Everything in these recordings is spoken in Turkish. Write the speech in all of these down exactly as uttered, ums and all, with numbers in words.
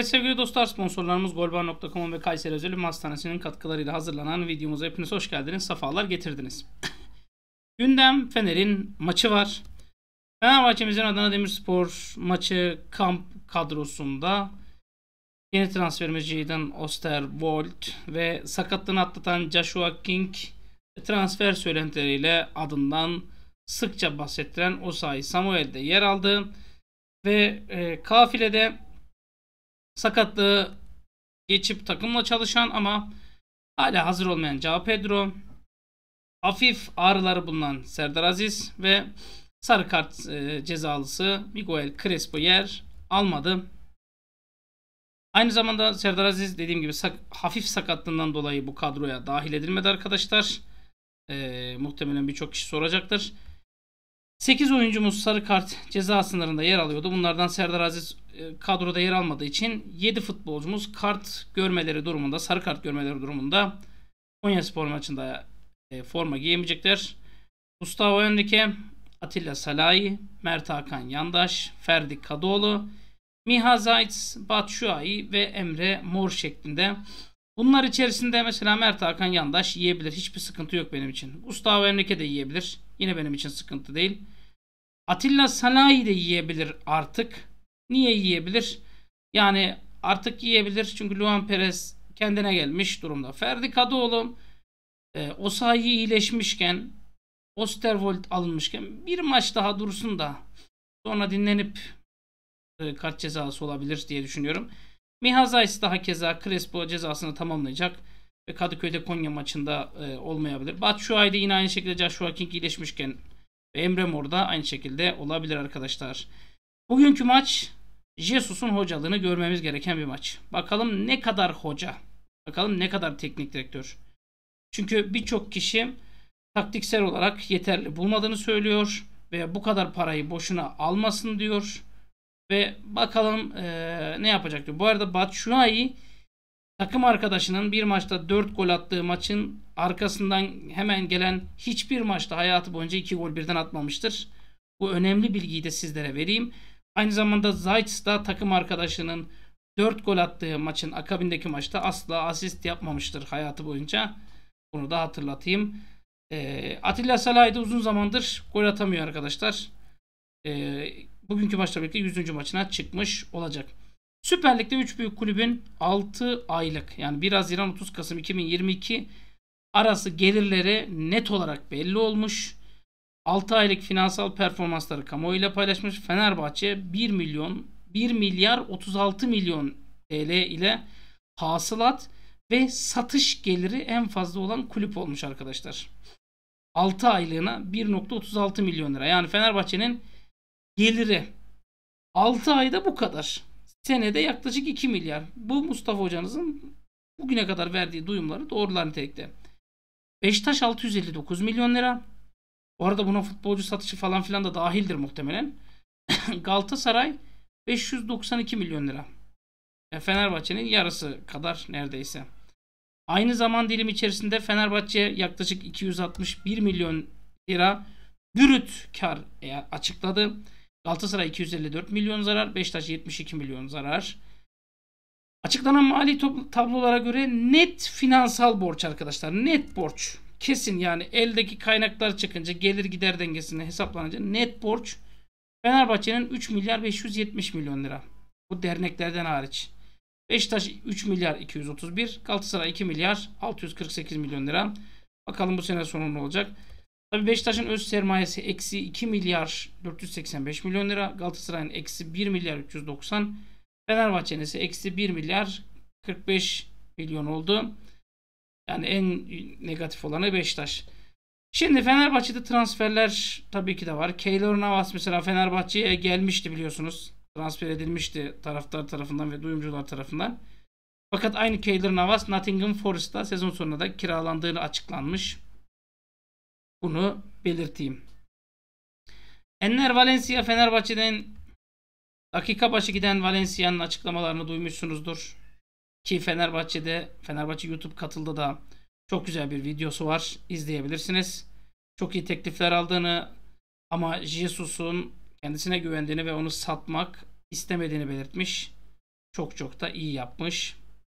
Evet sevgili dostlar, sponsorlarımız golbar nokta com ve Kayseri Özel Ünlü Hastanesi'nin katkılarıyla hazırlanan videomuza hepiniz hoş geldiniz, sefalar getirdiniz. Gündem Fener'in maçı var. Fenerbahçe'mizin Adana Demirspor maçı kamp kadrosunda yeni transferimiz Jadon Osterwold ve sakatlığını atlatan Joshua King transfer söylentileriyle adından sıkça bahsedilen Osayi Samuel'de yer aldı ve e, kafilede sakatlığı geçip takımla çalışan ama hala hazır olmayan João Pedro, hafif ağrıları bulunan Serdar Aziz ve sarı kart e, cezalısı Miguel Crespo yer almadı. Aynı zamanda Serdar Aziz dediğim gibi sak hafif sakatlığından dolayı bu kadroya dahil edilmedi arkadaşlar. E, muhtemelen birçok kişi soracaktır. sekiz oyuncumuz sarı kart ceza sınırında yer alıyordu. Bunlardan Serdar Aziz e, kadroda yer almadığı için yedi futbolcumuz kart görmeleri durumunda, sarı kart görmeleri durumunda Konyaspor maçında e, forma giyemeyecekler. Gustavo Henrique, Atilla Salahi, Mert Hakan Yandaş, Ferdi Kadıoğlu, Miha Zayt, Batshuayi ve Emre Mor şeklinde. Bunlar içerisinde mesela Mert Hakan Yandaş yiyebilir. Hiçbir sıkıntı yok benim için. Gustavo Henrique de yiyebilir. Yine benim için sıkıntı değil. Atilla Salahi de yiyebilir artık. Niye yiyebilir? Yani artık yiyebilir çünkü Luan Perez kendine gelmiş durumda. Ferdi Kadıoğlu e, Osayi iyileşmişken, Osterwold alınmışken bir maç daha dursun da sonra dinlenip e, kart cezası olabilir diye düşünüyorum. Miha Zayt daha keza Crespo cezasını tamamlayacak ve Kadıköy'de Konya maçında e, olmayabilir. Batshuayi de yine aynı şekilde Joshua King iyileşmişken ve Emre Mor da aynı şekilde olabilir arkadaşlar. Bugünkü maç Jesus'un hocalığını görmemiz gereken bir maç. Bakalım ne kadar hoca, bakalım ne kadar teknik direktör. Çünkü birçok kişi taktiksel olarak yeterli bulmadığını söylüyor ve bu kadar parayı boşuna almasın diyor. Ve bakalım ee, ne yapacak diyor. Bu arada Batshuayi takım arkadaşının bir maçta dört gol attığı maçın arkasından hemen gelen hiçbir maçta hayatı boyunca iki gol birden atmamıştır. Bu önemli bilgiyi de sizlere vereyim. Aynı zamanda Zayt da takım arkadaşının dört gol attığı maçın akabindeki maçta asla asist yapmamıştır hayatı boyunca. Bunu da hatırlatayım. E, Atilla Salahi de uzun zamandır gol atamıyor arkadaşlar. E, bugünkü maçla birlikte yüzüncü maçına çıkmış olacak. Süper Lig'de üç büyük kulübün altı aylık yani bir Haziran otuz Kasım iki bin yirmi iki arası gelirleri net olarak belli olmuş. altı aylık finansal performansları kamuoyuyla paylaşmış. Fenerbahçe bir milyon bir milyar otuz altı milyon T L ile hasılat ve satış geliri en fazla olan kulüp olmuş arkadaşlar. altı aylığına bir nokta otuz altı milyon lira. Yani Fenerbahçe'nin geliri altı ayda bu kadar. Senede yaklaşık iki milyar. Bu Mustafa hocanızın bugüne kadar verdiği duyumları doğrular nitelikte. Beşiktaş altı yüz elli dokuz milyon lira. Bu arada buna futbolcu satışı falan filan da dahildir muhtemelen. Galatasaray beş yüz doksan iki milyon lira. Yani Fenerbahçe'nin yarısı kadar neredeyse. Aynı zaman dilimi içerisinde Fenerbahçe yaklaşık iki yüz altmış bir milyon lira brüt kar açıkladı. Galatasaray iki yüz elli dört milyon zarar, Beşiktaş yetmiş iki milyon zarar. Açıklanan mali tablolara göre net finansal borç arkadaşlar. Net borç. Kesin yani eldeki kaynaklar çıkınca gelir gider dengesine hesaplanınca net borç Fenerbahçe'nin üç milyar beş yüz yetmiş milyon lira. Bu derneklerden hariç. Beşiktaş üç milyar iki yüz otuz bir, Galatasaray iki milyar altı yüz kırk sekiz milyon lira. Bakalım bu sene sonu ne olacak? Tabii Beşiktaş'ın öz sermayesi eksi iki milyar dört yüz seksen beş milyon lira. Galatasaray'ın eksi bir milyar üç yüz doksan. Fenerbahçe'nin ise eksi bir milyar kırk beş milyon oldu. Yani en negatif olanı Beşiktaş. Şimdi Fenerbahçe'de transferler tabii ki de var. Keylor Navas mesela Fenerbahçe'ye gelmişti biliyorsunuz. Transfer edilmişti taraftar tarafından ve duyumcular tarafından. Fakat aynı Keylor Navas Nottingham Forest'ta sezon sonunda da kiralandığını açıklanmış. Bunu belirteyim. Enner Valencia Fenerbahçe'den dakika başı giden Valencia'nın açıklamalarını duymuşsunuzdur. Ki Fenerbahçe'de Fenerbahçe YouTube katıldı da çok güzel bir videosu var. İzleyebilirsiniz. Çok iyi teklifler aldığını ama Jesus'un kendisine güvendiğini ve onu satmak istemediğini belirtmiş. Çok çok da iyi yapmış.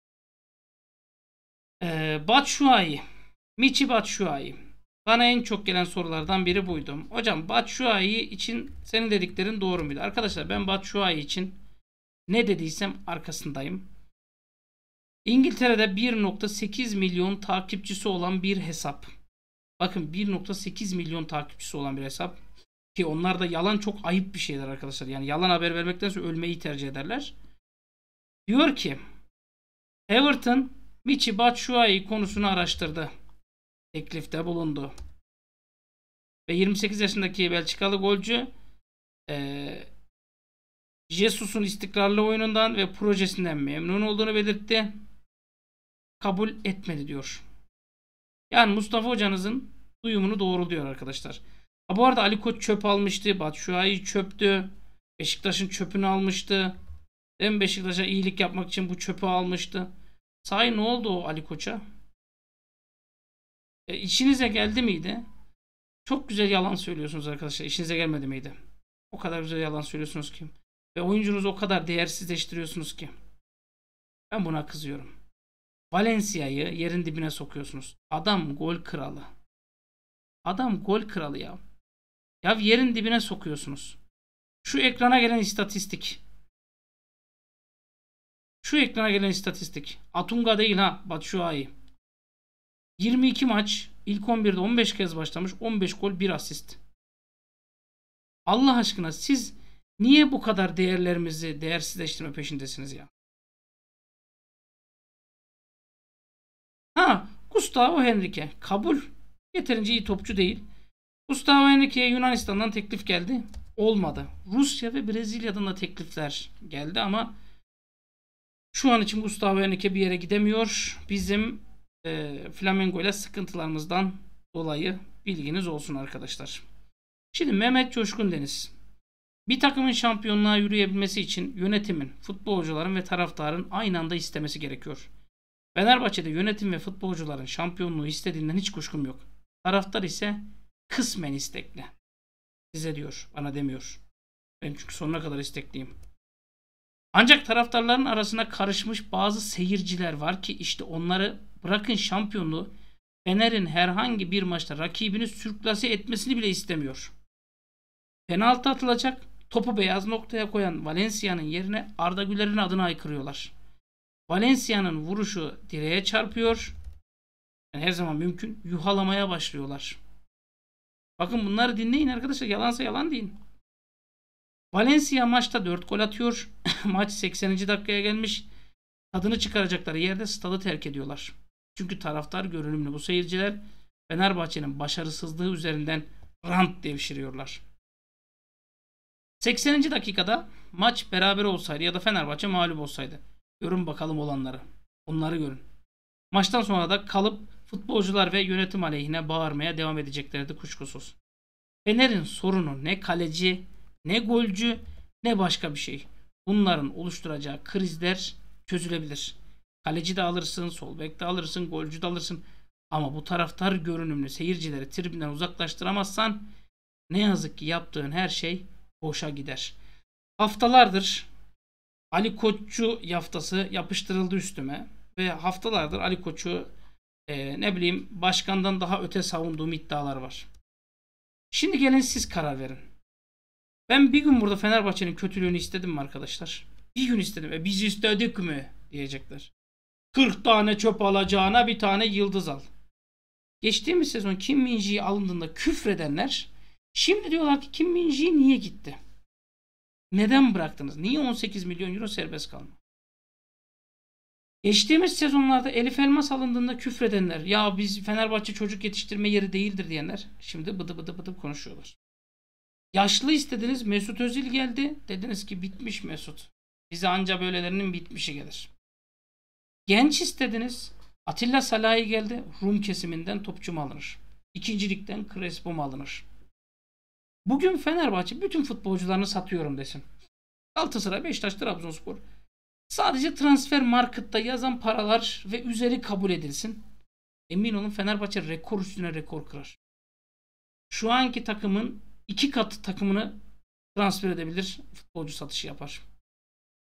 Ee, Batshuayi. Michi Batshuayi. Bana en çok gelen sorulardan biri buydu. Hocam Batshuayi için senin dediklerin doğru muydu? Arkadaşlar ben Batshuayi için ne dediysem arkasındayım. İngiltere'de bir nokta sekiz milyon takipçisi olan bir hesap. Bakın bir nokta sekiz milyon takipçisi olan bir hesap. Ki onlar da yalan çok ayıp bir şeyler arkadaşlar. Yani yalan haber vermektense ölmeyi tercih ederler. Diyor ki Everton Michi Batshuayi konusunu araştırdı. Teklifte bulundu. Ve yirmi sekiz yaşındaki Belçikalı golcü ee, Jesus'un istikrarlı oyunundan ve projesinden memnun olduğunu belirtti. Kabul etmedi diyor. Yani Mustafa hocanızın duyumunu doğruluyor arkadaşlar. Ha, bu arada Ali Koç çöp almıştı. Batshuayi çöptü. Beşiktaş'ın çöpünü almıştı. Hem Beşiktaş'a iyilik yapmak için bu çöpü almıştı. Sahi ne oldu o Ali Koç'a? E, işinize geldi miydi? Çok güzel yalan söylüyorsunuz arkadaşlar. İşinize gelmedi miydi? O kadar güzel yalan söylüyorsunuz ki. Ve oyuncunuzu o kadar değersizleştiriyorsunuz ki. Ben buna kızıyorum. Valencia'yı yerin dibine sokuyorsunuz. Adam gol kralı. Adam gol kralı ya. Ya yerin dibine sokuyorsunuz. Şu ekrana gelen istatistik. Şu ekrana gelen istatistik. Atunga değil ha. Batshuayi. yirmi iki maç. İlk on birde on beş kez başlamış. on beş gol bir asist. Allah aşkına siz niye bu kadar değerlerimizi değersizleştirme peşindesiniz ya? Ha, Gustavo Henrique. Kabul. Yeterince iyi topçu değil. Gustavo Henrique'ye Yunanistan'dan teklif geldi. Olmadı. Rusya ve Brezilya'dan da teklifler geldi ama şu an için Gustavo Henrique bir yere gidemiyor. Bizim e, Flamengo ile sıkıntılarımızdan dolayı bilginiz olsun arkadaşlar. Şimdi Mehmet Coşkun Deniz. Bir takımın şampiyonluğa yürüyebilmesi için yönetimin, futbolcuların ve taraftarın aynı anda istemesi gerekiyor. Fenerbahçe'de yönetim ve futbolcuların şampiyonluğu istediğinden hiç kuşkum yok. Taraftar ise kısmen istekli. Size diyor, bana demiyor. Ben çünkü sonuna kadar istekliyim. Ancak taraftarların arasına karışmış bazı seyirciler var ki işte onları bırakın şampiyonluğu, Fener'in herhangi bir maçta rakibini sürklase etmesini bile istemiyor. Penaltı atılacak, topu beyaz noktaya koyan Valencia'nın yerine Arda Güler'in adını aykırıyorlar. Valencia'nın vuruşu direğe çarpıyor. Yani her zaman mümkün. Yuhalamaya başlıyorlar. Bakın bunları dinleyin arkadaşlar. Yalansa yalan deyin. Valencia maçta dört gol atıyor. Maç sekseninci dakikaya gelmiş. Tadını çıkaracakları yerde stadı terk ediyorlar. Çünkü taraftar görünümlü bu seyirciler Fenerbahçe'nin başarısızlığı üzerinden rant devşiriyorlar. sekseninci dakikada maç beraber olsaydı ya da Fenerbahçe mağlup olsaydı. Görün bakalım olanları. Onları görün. Maçtan sonra da kalıp futbolcular ve yönetim aleyhine bağırmaya devam edeceklerdi kuşkusuz. Fener'in sorunu ne kaleci, ne golcü, ne başka bir şey. Bunların oluşturacağı krizler çözülebilir. Kaleci de alırsın, sol bek de alırsın, golcü de alırsın. Ama bu taraftar görünümlü seyircileri tribünden uzaklaştıramazsan ne yazık ki yaptığın her şey boşa gider. Haftalardır Ali Koç'u yaftası yapıştırıldı üstüme ve haftalardır Ali Koç'u e, ne bileyim başkandan daha öte savunduğum iddialar var. Şimdi gelin siz karar verin. Ben bir gün burada Fenerbahçe'nin kötülüğünü istedim mi arkadaşlar? Bir gün istedim. E biz istedik mi? Diyecekler. kırk tane çöp alacağına bir tane yıldız al. Geçtiğimiz sezon Kim Min-jae alındığında küfredenler şimdi diyorlar ki Kim Min-jae niye gitti? Neden bıraktınız? Niye on sekiz milyon euro serbest kalma? Geçtiğimiz sezonlarda Elif Elmas alındığında küfredenler, ya biz Fenerbahçe çocuk yetiştirme yeri değildir diyenler şimdi bıdı bıdı bıdı konuşuyorlar. Yaşlı istediniz, Mesut Özil geldi. Dediniz ki bitmiş Mesut. Bize anca böylelerinin bitmişi gelir. Genç istediniz. Atilla Salahi geldi. Rum kesiminden topçu mu alınır? İkinci ligden Crespo mu alınır? Bugün Fenerbahçe bütün futbolcularını satıyorum desin. Galatasaray, Beşiktaş, Trabzonspor. Sadece transfer markette yazan paralar ve üzeri kabul edilsin. Emin olun Fenerbahçe rekor üstüne rekor kırar. Şu anki takımın iki katı takımını transfer edebilir, futbolcu satışı yapar.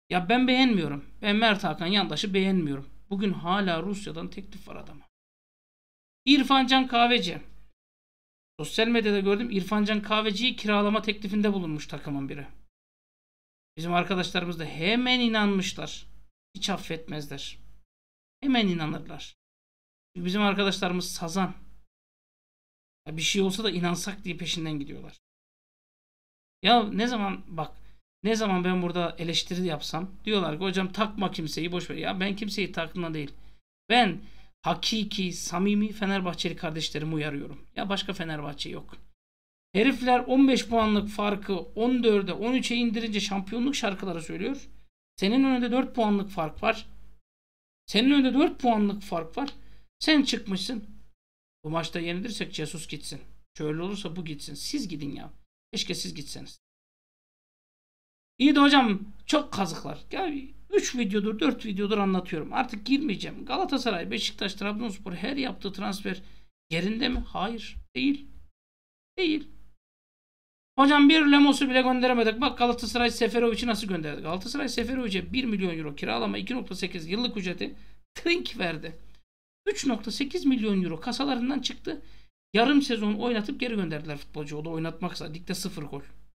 Ya ben beğenmiyorum. Ben Mert Hakan Yandaş'ı beğenmiyorum. Bugün hala Rusya'dan teklif var adama. İrfan Can Kahveci. Sosyal medyada gördüm, İrfan Can Kahveci'yi kiralama teklifinde bulunmuş takımın biri. Bizim arkadaşlarımız da hemen inanmışlar. Hiç affetmezler. Hemen inanırlar. Çünkü bizim arkadaşlarımız sazan. Ya bir şey olsa da inansak diye peşinden gidiyorlar. Ya ne zaman bak, ne zaman ben burada eleştiri yapsam diyorlar ki hocam takma kimseyi, boş ver. Ya ben kimseyi takma değil. Ben hakiki, samimi Fenerbahçeli kardeşlerimi uyarıyorum. Ya başka Fenerbahçe yok. Herifler on beş puanlık farkı on dörde on üçe indirince şampiyonluk şarkıları söylüyor. Senin önünde dört puanlık fark var. Senin önünde dört puanlık fark var. Sen çıkmışsın. Bu maçta yenilirsek Jesus gitsin. Şöyle olursa bu gitsin. Siz gidin ya. Keşke siz gitseniz. İyi de hocam çok kazıklar. Ya üç videodur dört videodur anlatıyorum. Artık girmeyeceğim. Galatasaray, Beşiktaş, Trabzonspor her yaptığı transfer yerinde mi? Hayır. Değil. Değil. Hocam bir Lemos'u bile gönderemedik. Bak Galatasaray Seferovic'i nasıl gönderdi? Galatasaray Seferovic'e bir milyon euro kiralama, iki nokta sekiz yıllık ücreti Trink verdi. üç nokta sekiz milyon euro kasalarından çıktı. Yarım sezon oynatıp geri gönderdiler futbolcu. O da oynatmaksa. Ligde sıfır gol.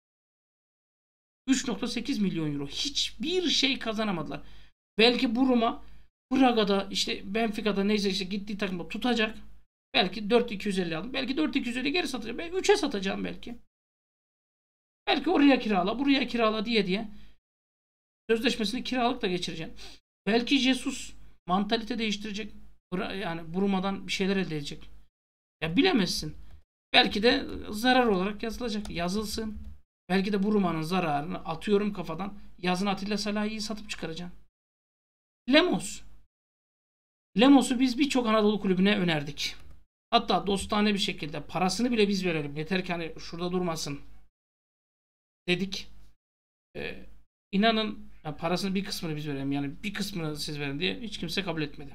üç nokta sekiz milyon euro. Hiçbir şey kazanamadılar. Belki Buruma Braga'da, işte Benfica'da, neyse işte gittiği takımda tutacak. Belki dört bin iki yüz elli aldım. Belki dört bin iki yüz elli geri satacağım. Belki üçe satacağım belki. Belki oraya kirala, buraya kirala diye diye sözleşmesini kiralıkla geçireceğim. Belki Jesus mantalite değiştirecek. Yani Buruma'dan bir şeyler elde edecek. Ya bilemezsin. Belki de zarar olarak yazılacak. Yazılsın. Belki de Buruma'nın zararını atıyorum kafadan. Yazın Atilla Salahi'yi satıp çıkaracağım. Lemos. Lemos'u biz birçok Anadolu kulübüne önerdik. Hatta dostane bir şekilde parasını bile biz verelim. Yeter ki hani şurada durmasın dedik. Ee, inanın yani parasının bir kısmını biz verelim. Yani bir kısmını siz verin diye hiç kimse kabul etmedi.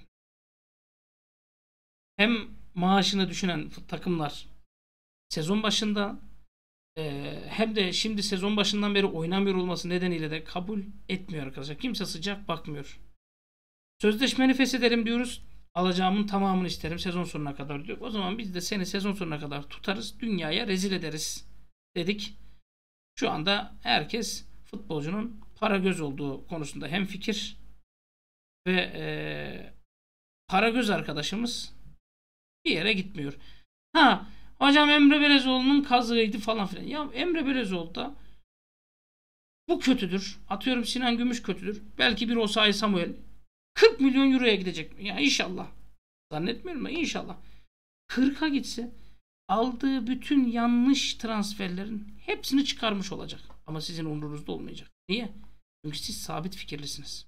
Hem maaşını düşünen takımlar sezon başında e, hem de şimdi sezon başından beri oynamıyor olması nedeniyle de kabul etmiyor arkadaşlar. Kimse sıcak bakmıyor. Sözleşmeni feshedelim diyoruz. Alacağımın tamamını isterim sezon sonuna kadar diyor. O zaman biz de seni sezon sonuna kadar tutarız. Dünyaya rezil ederiz dedik. Şu anda herkes futbolcunun para göz olduğu konusunda hemfikir ve e, para göz arkadaşımız bir yere gitmiyor. Ha hocam Emre Belezoğlu'nun kazığıydı falan filan. Ya Emre Belezoğlu da bu kötüdür. Atıyorum Sinan Gümüş kötüdür. Belki bir Osayi Samuel kırk milyon euroya gidecek. Ya inşallah. Zannetmiyorum da inşallah. kırka gitse aldığı bütün yanlış transferlerin hepsini çıkarmış olacak. Ama sizin umurunuzda olmayacak. Niye? Çünkü siz sabit fikirlisiniz.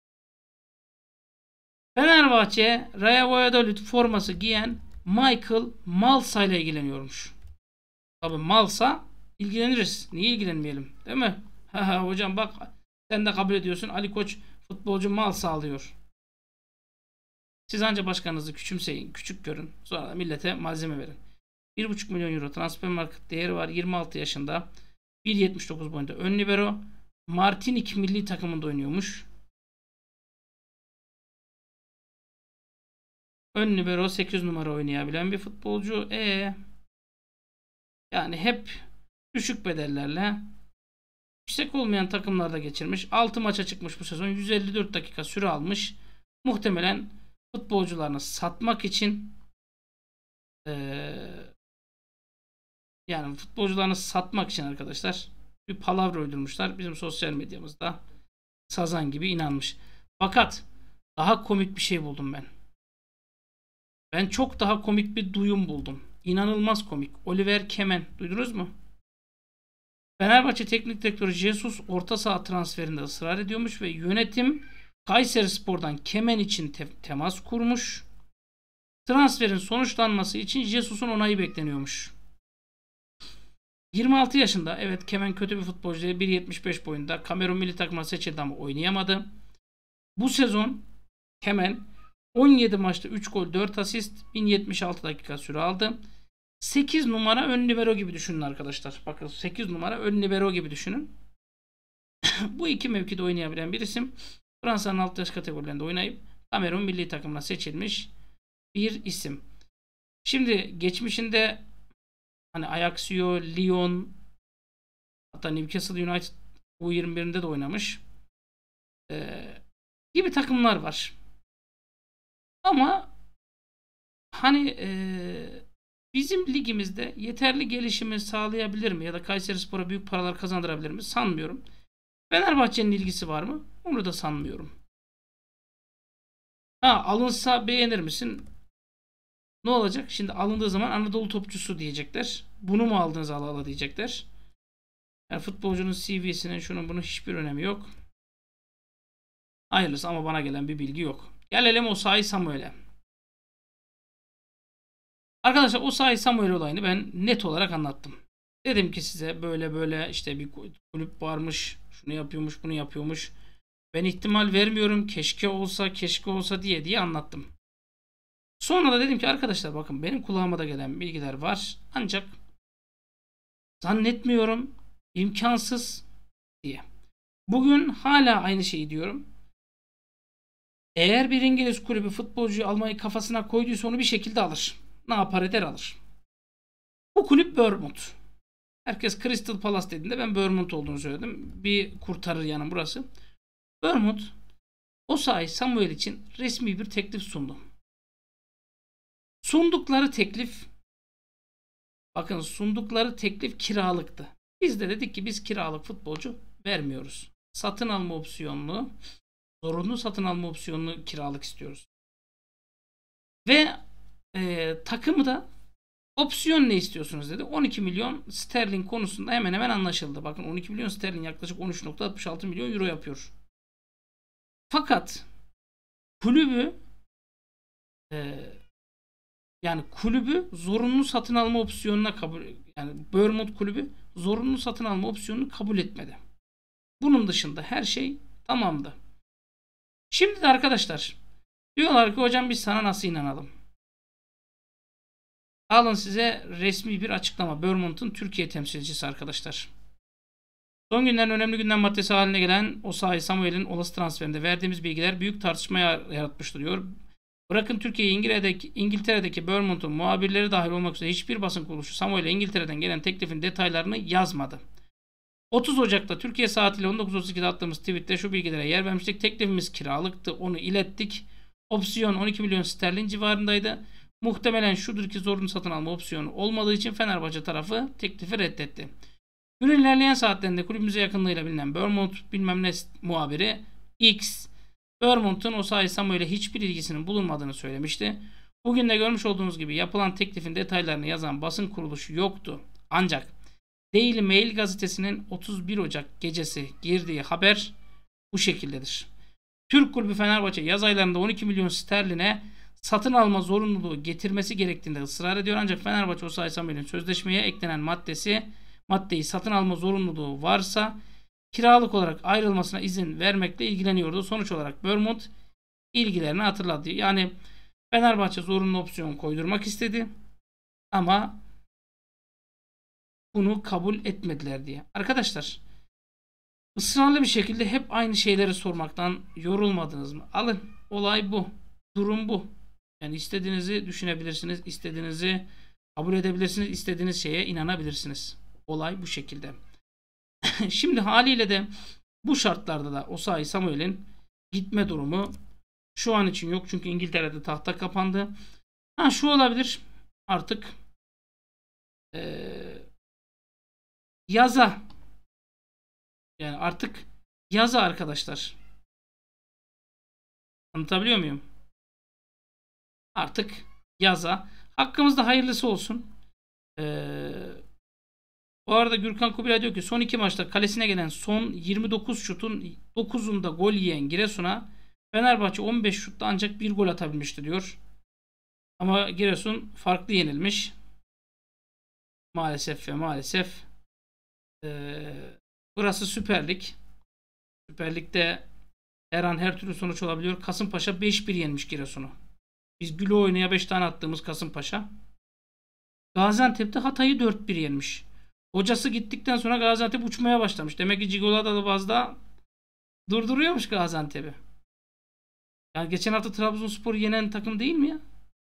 Fenerbahçe Raja Valladolid forması giyen Michael Malsa ile ilgileniyormuş. Tabi Malsa ilgileniriz. Niye ilgilenmeyelim? Değil mi? Hocam bak sen de kabul ediyorsun. Ali Koç futbolcu Malsa alıyor. Siz anca başkanınızı küçümseyin, küçük görün. Sonra da millete malzeme verin. bir buçuk milyon euro transfer market değeri var. yirmi altı yaşında. bir yetmiş dokuz boyunda. Ön libero. Martinik milli takımında oynuyormuş. Ön libero sekiz numara oynayabilen bir futbolcu. E yani hep düşük bedellerle yüksek olmayan takımlarda geçirmiş. altı maça çıkmış bu sezon. yüz elli dört dakika süre almış. Muhtemelen futbolcularını satmak için ee, yani futbolcularını satmak için arkadaşlar bir palavra uydurmuşlar. Bizim sosyal medyamızda sazan gibi inanmış. Fakat daha komik bir şey buldum ben. Ben çok daha komik bir duyum buldum. İnanılmaz komik. Oliver Kemen. Duydunuz mu? Fenerbahçe Teknik Direktörü Jesus orta saha transferinde ısrar ediyormuş ve yönetim Kayserispor'dan Kemen için te temas kurmuş. Transferin sonuçlanması için Jesus'un onayı bekleniyormuş. yirmi altı yaşında. Evet Kemen kötü bir futbolcu değil. bir yetmiş beş boyunda. Kamerun milli takımına seçildi ama oynayamadı. Bu sezon Kemen on yedi maçta üç gol dört asist bin yetmiş altı dakika süre aldı. sekiz numara ön libero gibi düşünün arkadaşlar. Bakın sekiz numara ön libero gibi düşünün. Bu iki mevkide oynayabilen bir isim. Fransa'nın alt yaş kategorilerinde oynayıp Kamerun milli takımına seçilmiş bir isim. Şimdi geçmişinde hani Ajaccio, Lyon, hatta Newcastle United U yirmi birinde de oynamış. Ee, gibi takımlar var. Ama hani ee, bizim ligimizde yeterli gelişimi sağlayabilir mi? Ya da Kayserispor'a büyük paralar kazandırabilir mi? Sanmıyorum. Fenerbahçe'nin ilgisi var mı? Onu da sanmıyorum. Ha, alınsa beğenir misin? Ne olacak? Şimdi alındığı zaman Anadolu topçusu diyecekler. Bunu mu aldınız, ala ala diyecekler. Yani futbolcunun C V'sinin şunun bunun hiçbir önemi yok. Hayırlısı, ama bana gelen bir bilgi yok. Gelelim Osayi Samuel'e. Arkadaşlar, Osayi Samuel olayını ben net olarak anlattım. Dedim ki size böyle böyle işte bir kulüp varmış, şunu yapıyormuş, bunu yapıyormuş. Ben ihtimal vermiyorum, keşke olsa keşke olsa diye diye anlattım. Sonra da dedim ki arkadaşlar, bakın benim kulağıma da gelen bilgiler var. Ancak zannetmiyorum, imkansız diye. Bugün hala aynı şeyi diyorum. Eğer bir İngiliz kulübü futbolcuyu almayı kafasına koyduysa onu bir şekilde alır. Ne yapar eder alır. Bu kulüp Bournemouth. Herkes Crystal Palace dediğinde ben Bournemouth olduğunu söyledim. Bir kurtarır yanım burası. Bournemouth Osayi Samuel için resmi bir teklif sundu. Sundukları teklif, bakın sundukları teklif kiralıktı. Biz de dedik ki biz kiralık futbolcu vermiyoruz. Satın alma opsiyonlu, zorunlu satın alma opsiyonlu kiralık istiyoruz. Ve e, takımı da opsiyon ne istiyorsunuz dedi. on iki milyon sterlin konusunda hemen hemen anlaşıldı. Bakın on iki milyon sterlin yaklaşık on üç nokta altmış altı milyon euro yapıyor. Fakat kulübü e, yani kulübü zorunlu satın alma opsiyonuna kabul, yani Bournemouth kulübü zorunlu satın alma opsiyonunu kabul etmedi. Bunun dışında her şey tamamdı. Şimdi de arkadaşlar diyorlar ki hocam biz sana nasıl inanalım? Alın size resmi bir açıklama. Bournemouth'un Türkiye temsilcisi arkadaşlar. Son günlerin önemli gündem maddesi haline gelen Osayi Samuel'in olası transferinde verdiğimiz bilgiler büyük tartışma yaratmış duruyor. Bırakın Türkiye'yi, İngiltere'deki, İngiltere'deki Bournemouth'un muhabirleri dahil olmak üzere hiçbir basın kuruluşu Samuel'e İngiltere'den gelen teklifin detaylarını yazmadı. otuz Ocak'ta Türkiye saatiyle on dokuz otuz ikide attığımız tweette şu bilgilere yer vermiştik. Teklifimiz kiralıktı, onu ilettik. Opsiyon on iki milyon sterlin civarındaydı. Muhtemelen şudur ki zorunlu satın alma opsiyonu olmadığı için Fenerbahçe tarafı teklifi reddetti. Günün ilerleyen saatlerinde kulübümüze yakınlığıyla bilinen Bournemouth bilmem ne muhabiri X, Bournemouth'un Osayi Samuel'e hiçbir ilgisinin bulunmadığını söylemişti. Bugün de görmüş olduğunuz gibi yapılan teklifin detaylarını yazan basın kuruluşu yoktu. Ancak Daily Mail gazetesinin otuz bir Ocak gecesi girdiği haber bu şekildedir. Türk kulübü Fenerbahçe yaz aylarında on iki milyon sterline satın alma zorunluluğu getirmesi gerektiğinde ısrar ediyor. Ancak Fenerbahçe Osayi Samuel'in sözleşmeye eklenen maddesi maddeyi satın alma zorunluluğu varsa kiralık olarak ayrılmasına izin vermekle ilgileniyordu. Sonuç olarak Bournemouth ilgilerini hatırladı. Yani Fenerbahçe zorunlu opsiyon koydurmak istedi ama bunu kabul etmediler diye. Arkadaşlar, ısrarlı bir şekilde hep aynı şeyleri sormaktan yorulmadınız mı? Alın, olay bu. Durum bu. Yani istediğinizi düşünebilirsiniz, istediğinizi kabul edebilirsiniz, istediğiniz şeye inanabilirsiniz. Olay bu şekilde. Şimdi haliyle de bu şartlarda da Osayi Samuel'in gitme durumu şu an için yok. Çünkü İngiltere'de tahta kapandı. Ha, şu olabilir. Artık ee, yaza, yani artık yaza arkadaşlar. Anlatabiliyor muyum? Artık yaza. Hakkımızda hayırlısı olsun. Ee, bu arada Gürkan Kubilay diyor ki son iki maçta kalesine gelen son yirmi dokuz şutun dokuzunda gol yiyen Giresun'a Fenerbahçe on beş şutta ancak bir gol atabilmişti diyor. Ama Giresun farklı yenilmiş. Maalesef ve maalesef. Ee, burası Süper Lig. Süper Lig'de her an her türlü sonuç olabiliyor. Kasımpaşa beş bir yenmiş Giresun'u. Biz Gülü oynaya beş tane attığımız Kasımpaşa. Gaziantep'te Hatay'ı dört bir yenmiş. Hocası gittikten sonra Gaziantep uçmaya başlamış. Demek ki Cigolada da bazda Durduruyormuş Gaziantep'i. Yani geçen hafta Trabzonspor'u yenen takım değil mi ya?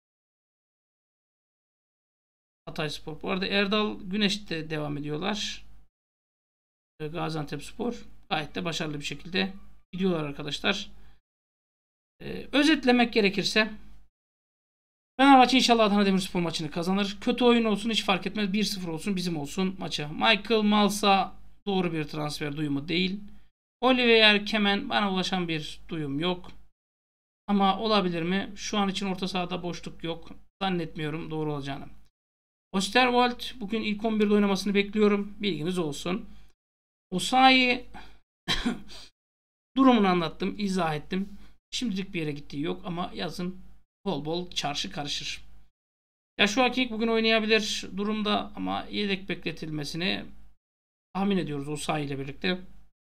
Hatayspor. Bu arada Erdal Güneş'te devam ediyorlar. Gaziantepspor gayet de başarılı bir şekilde gidiyorlar arkadaşlar. Ee, özetlemek gerekirse Fenerbahçe inşallah Adana Demirspor maçını kazanır. Kötü oyun olsun hiç fark etmez. bir sıfır olsun bizim olsun maça. Michael Malsa doğru bir transfer duyumu değil. Olivier Kemen bana ulaşan bir duyum yok. Ama olabilir mi? Şu an için orta sahada boşluk yok. Zannetmiyorum doğru olacağını. Osterwald bugün ilk on birde oynamasını bekliyorum. Bilginiz olsun. Osayi durumunu anlattım, izah ettim. Şimdilik bir yere gittiği yok ama yazın bol bol çarşı karışır. Ya şu Hakik bugün oynayabilir durumda ama yedek bekletilmesini tahmin ediyoruz Osayi ile birlikte.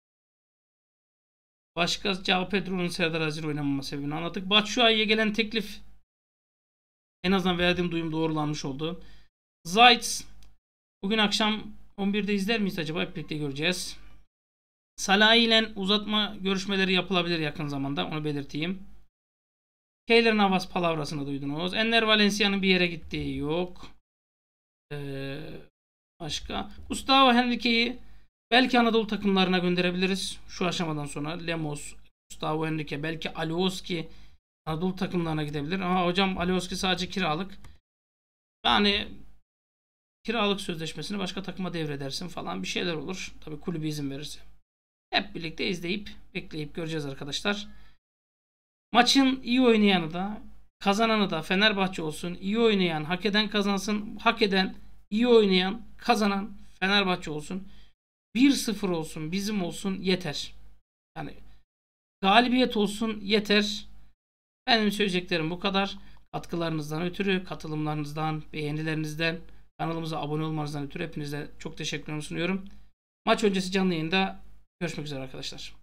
Başka Cao Pedro'nun Serdar Aziz oynamama sebebini anlattık. Batshuayi'ye gelen teklif en azından verdiğim duyum doğrulanmış oldu. Zayt bugün akşam on birde izler miyiz acaba? Hep birlikte göreceğiz. Salah ile uzatma görüşmeleri yapılabilir yakın zamanda. Onu belirteyim. Keylor Navas palavrasını duydunuz. Enner Valencia'nın bir yere gittiği yok. Ee, başka. Gustavo Henrique'yi belki Anadolu takımlarına gönderebiliriz. Şu aşamadan sonra Lemos, Gustavo Henrique, belki Alioski Anadolu takımlarına gidebilir. Ama hocam Alioski sadece kiralık. Yani kiralık sözleşmesini başka takıma devredersin falan bir şeyler olur. Tabii kulübü izin verirse. Hep birlikte izleyip bekleyip göreceğiz arkadaşlar. Maçın iyi oynayanı da kazananı da Fenerbahçe olsun. İyi oynayan hak eden kazansın. Hak eden iyi oynayan kazanan Fenerbahçe olsun. bir sıfır olsun bizim olsun yeter. Yani galibiyet olsun yeter. Benim söyleyeceklerim bu kadar. Katkılarınızdan ötürü, katılımlarınızdan, beğenilerinizden, kanalımıza abone olmanızdan ötürü hepinize çok teşekkürler sunuyorum. Maç öncesi canlı yayında görüşmek üzere arkadaşlar.